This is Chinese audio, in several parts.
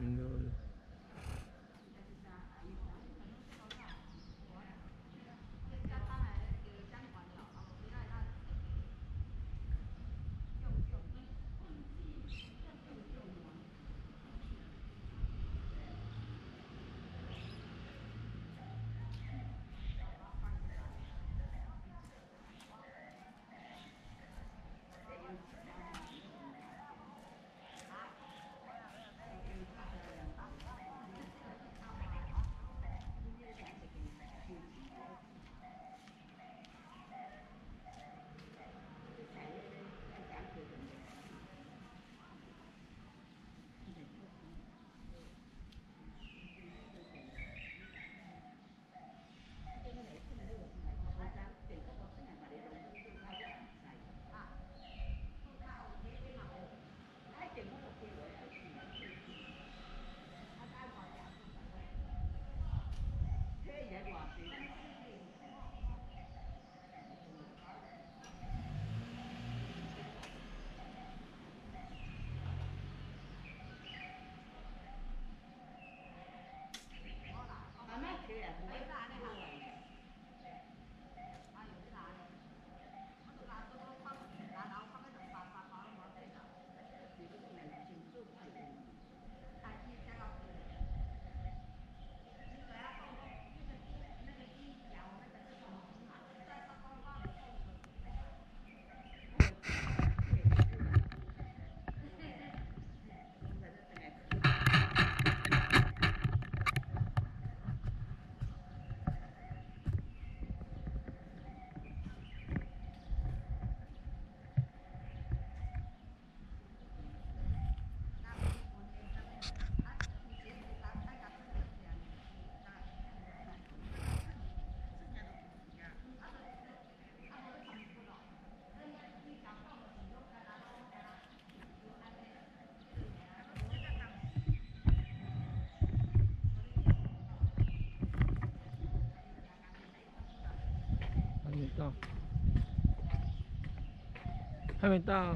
嗯。还没到，还没到。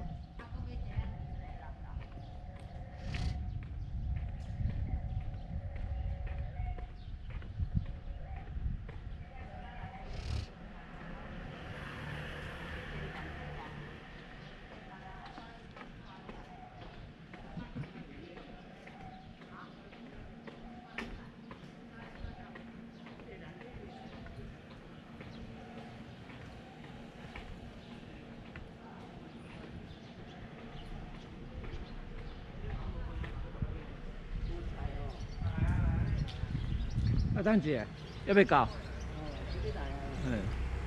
啊，等一下，要不要到？嗯。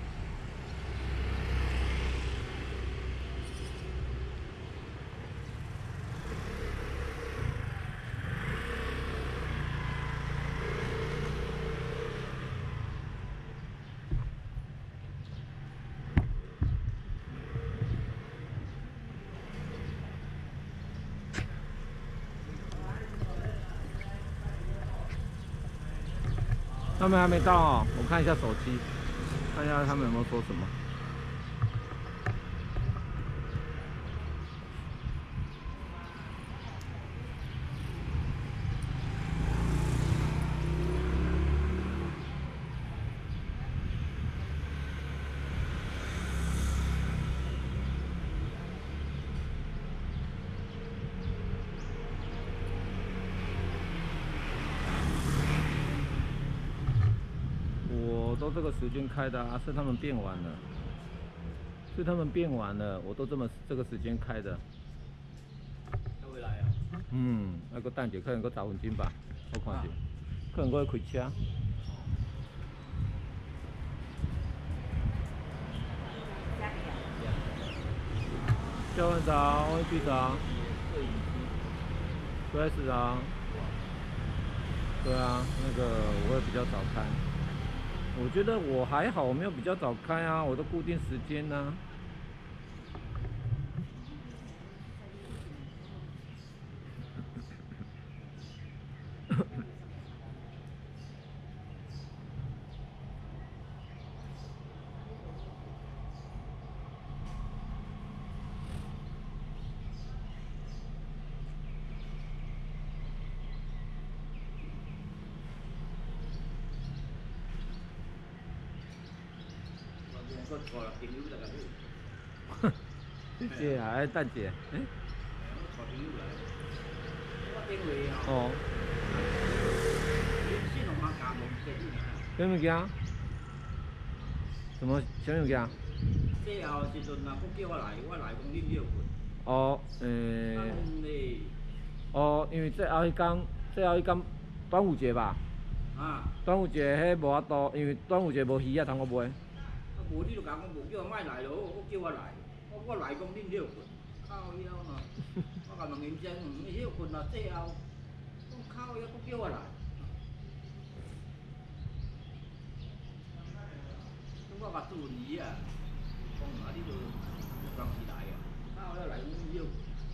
他们还没到哦，我看一下手机，看一下他们有没有说什么。我都这个时间开的啊，是他们变晚了，是他们变晚了，我都这个时间开的。 要回来啊？ 那个等者可能个10分钟吧，我看着，可能我要开车。教官早，我局长。对，是啊。对啊，那个我也比较早开。我觉得我还好，我没有比较早开啊，我都固定时间呢。 我带了朋友来甲你。 这还等一下，诶， 我带朋友来，我电话哦， 信用卡加盟给你啊。 什么物件？什么物件？ 最后时阵若佫叫我来，我来讲恁约困。 哦，哦，因为最后迄天端午节吧。 啊。 端午节迄无法度，因为端午节无鱼啊，通我买。 啊，无你就讲无叫我莫来咯，我叫我来，我来讲恁约困，靠腰嘛。我甲问因讲，约困啊，最后，我靠腰佫叫我来。我甲注意啊，讲啊，你就当时来啊，靠腰来阮约。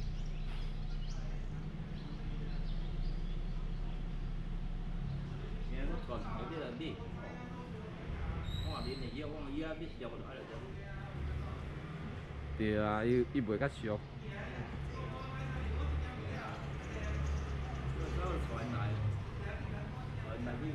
现在我传有啲人啲，我话恁的约，我约要熟就爱来着。 对啊，伊袂较俗。 传来你。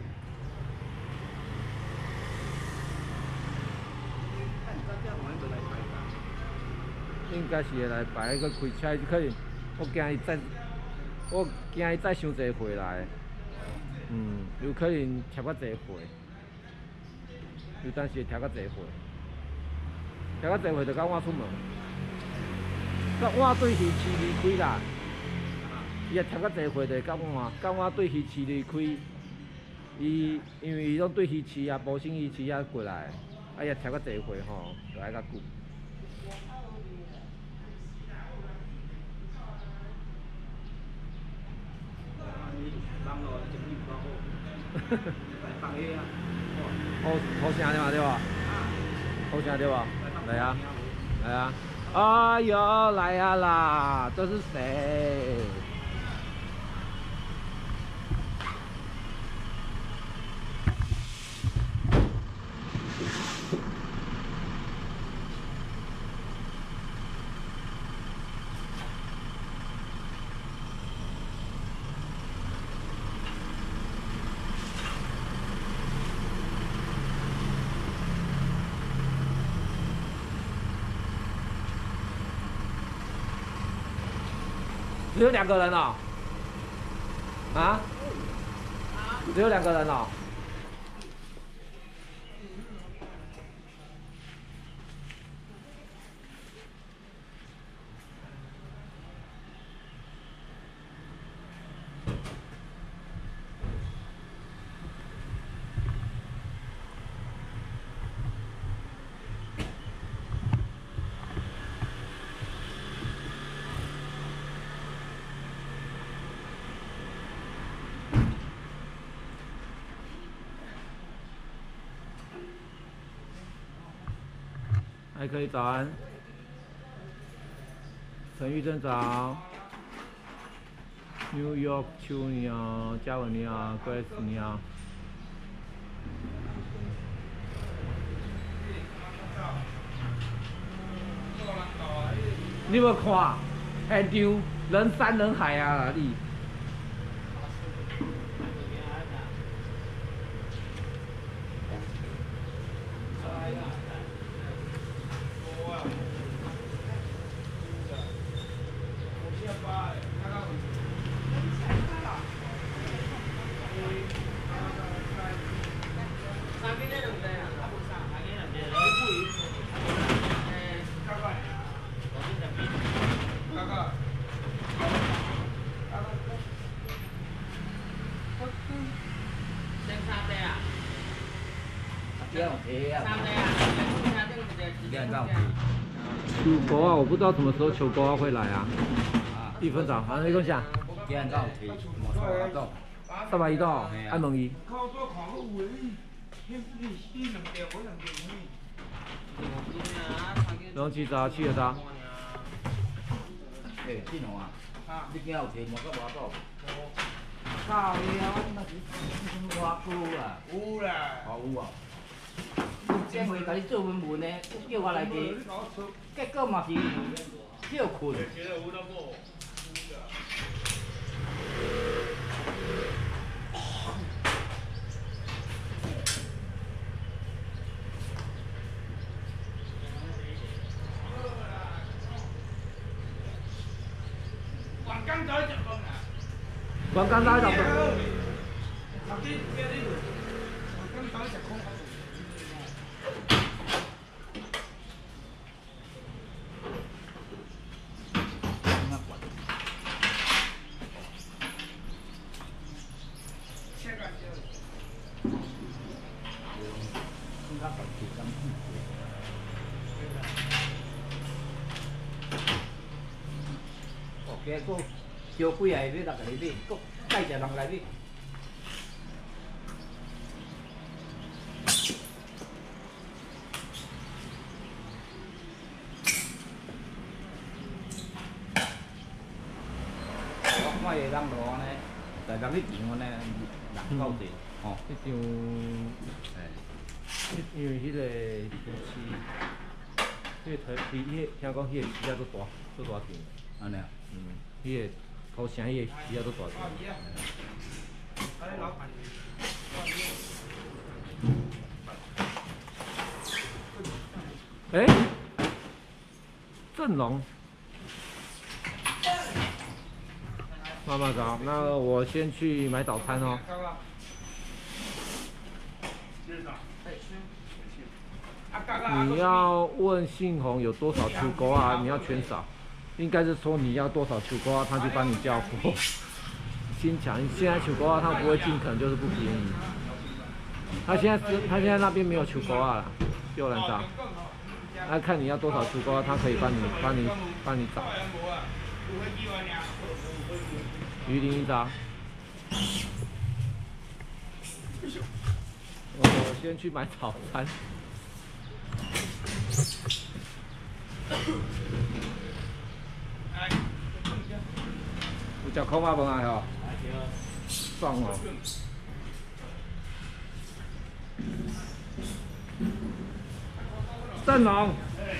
看你这样玩就来排吧。 应该是会来排个开车，可能我惊伊载伤济货来。有可能贴较济货，有当时会贴较济货，贴较济货就甲我出门，甲我对鱼市离开啦。伊也贴较济货就甲我对鱼市离开。因为伊拢对鱼市啊、保兴鱼市啊过来，啊也贴较济货吼，就爱较久。好声对嘛对吧？好声对吧？来啊，来啊！哎呦，来啊啦！这是谁？只有2个人哦？啊？只有2个人哦？还可以，早安。陈玉珍早。New York 秋你好，嘉文你好 ，Grace 你好。你有无看？现场人山人海啊！你。秋高啊，我不知道什么时候秋高啊会来啊。1分钟，反正你讲啥？320度，按问伊。拢7早7个早。 诶，真好啊！你今有摕毛甲外岛？靠呀，我那是偌久啊？有啦。哦有啊。这回甲你做文文的，叫我来加，结果嘛是叫困。 关刚才就。 个个小几下要来个你买，个介绍人来买。我看下人路呢，在人去场呢，人够济，吼。 迄张，因为迄个市，迄个台，迄听讲迄个市啊足大，足大片。 安尼啊？ 迄个土城迄个市啊足大片。哎，阵容。慢慢搞，那我先去买早餐哦。你要问信宏有多少秋钩啊？你要全少，应该是说你要多少秋钩啊，他就帮你交货。先讲，现在秋钩啊，他不会进，可能就是不便宜。他现在那边没有秋钩啊了，右栏上。那看你要多少秋钩啊，他可以帮你找。鱼鳞一张。我先去买早餐。有食烤肉饭啊吼？爽哦。郑龙，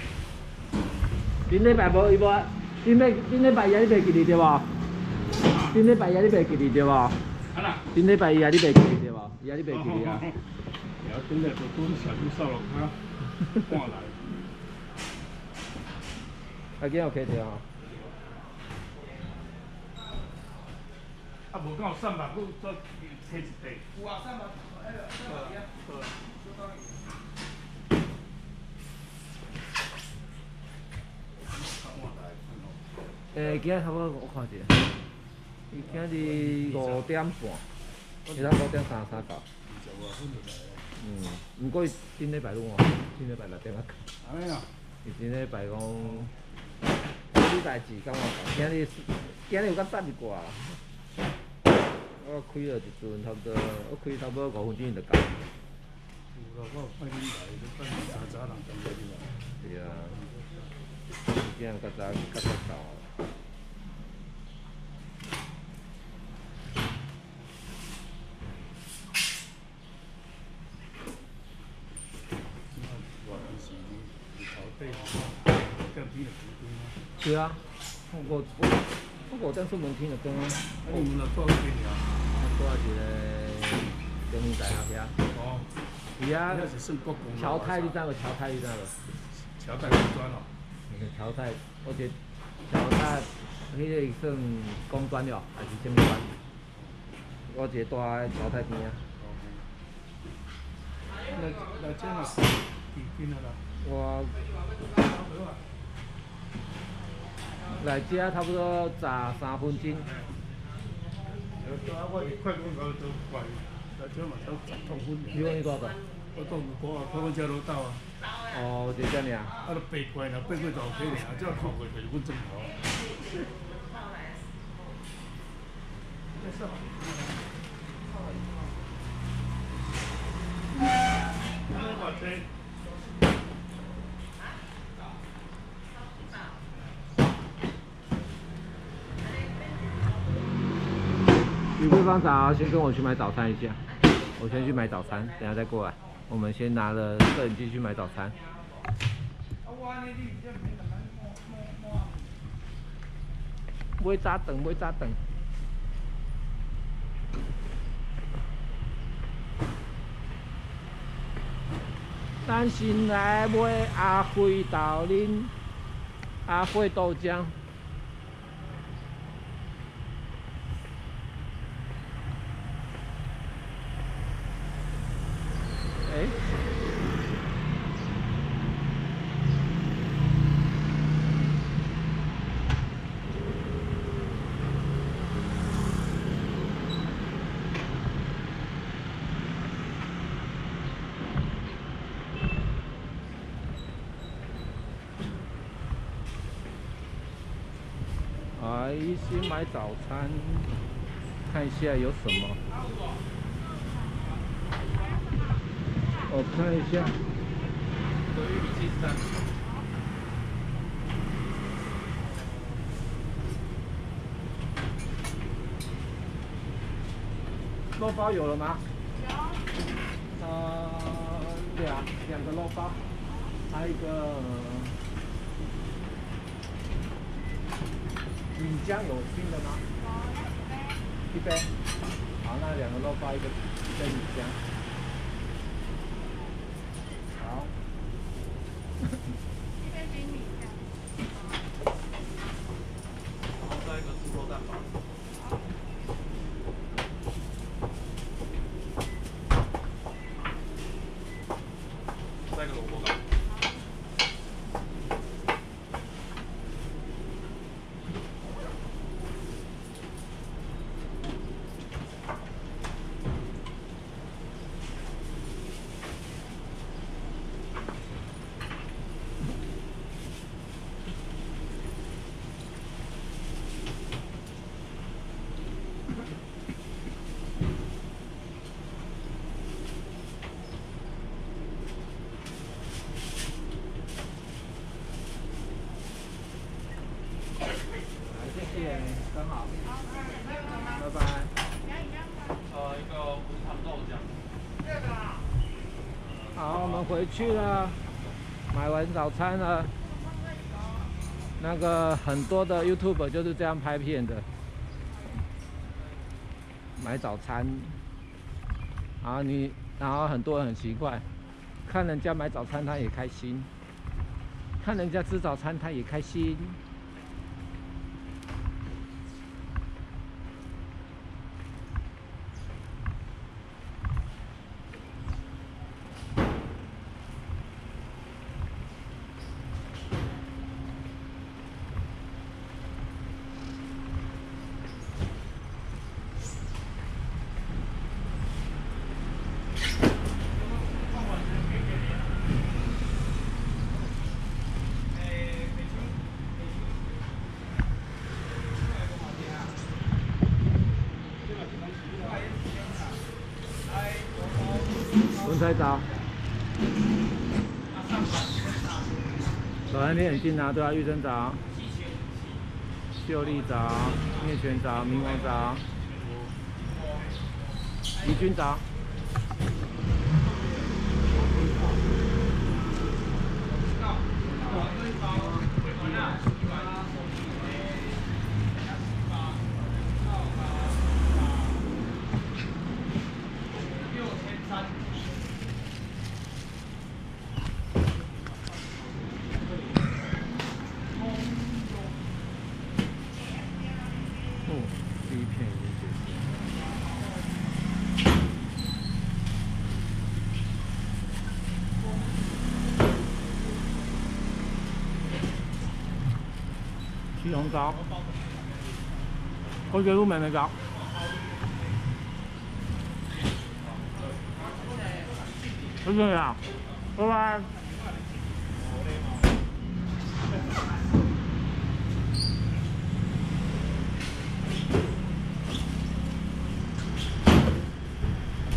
恁礼拜无伊无？恁礼拜日你袂记哩对无？恁礼拜日你袂记哩对无？恁礼拜日你袂记哩对无？日你袂记哩啊？ 然后今日就拄小猪烧肉卡赶来。 啊，今有开着吼。 啊，无敢有300，佫再摕一袋。有啊，300， 今仔差不多我看者，伊今日5点半，其他5点33到。毋过伊顶礼拜拢哦，顶礼拜6点啊。 安尼啊？ 伊顶礼拜讲，你代志敢我讲，今日有较早一寡。我开了一阵，差不多，我开差不多5分钟就到。 有啦，我有派恁来，等早人等你来。 对啊，今日较早到。对啊，我5点出门天就转啊。 啊，你们若住几年啊？ 住一个中医大学遐。 哦。 伊啊， 那是算国公。 侨泰你知无？侨泰你知无？ 侨泰工专哦。 侨泰，我觉侨泰迄个算工专了，还是什么专？我一个住喺侨泰边啊。 那这嘛是几斤啊啦？ 我来遮差不多炸3分钟。 我是快公高都快，来这嘛都10通分。 你讲你多少？ 我到5啊，快公车路到啊。 哦，就这样。 啊，都8过啦，8过就 OK 啦，只要靠过就是阮正头。 吕桂芳早，先跟我去买早餐一下。我先去买早餐，等下再过来。我们先拿了摄影机去买早餐。买早顿，买早顿。咱先来买阿辉豆奶、阿辉豆浆。 开心买早餐，看一下有什么。我看一下。 玉米73。 肉包有了吗？ 有。 两个肉包，还有一个米浆有新的吗？一杯。好，那2个肉包，一杯米浆。好。 一杯冰米浆。 然后再一个猪肉蛋堡。再一个萝卜糕。 谢谢，刚好。拜拜。 一个无糖豆浆。 好，我们回去了，买完早餐了。那个很多的 YouTuber 就是这样拍片的，买早餐。然后很多人很奇怪，看人家买早餐他也开心，看人家吃早餐他也开心。文才早，早餐店很近啊，对啊，玉珍早，秀丽早，灭泉早，明王早，怡君早。第一片已经结束。西红枣，我觉得入门没高。就这样，拜拜。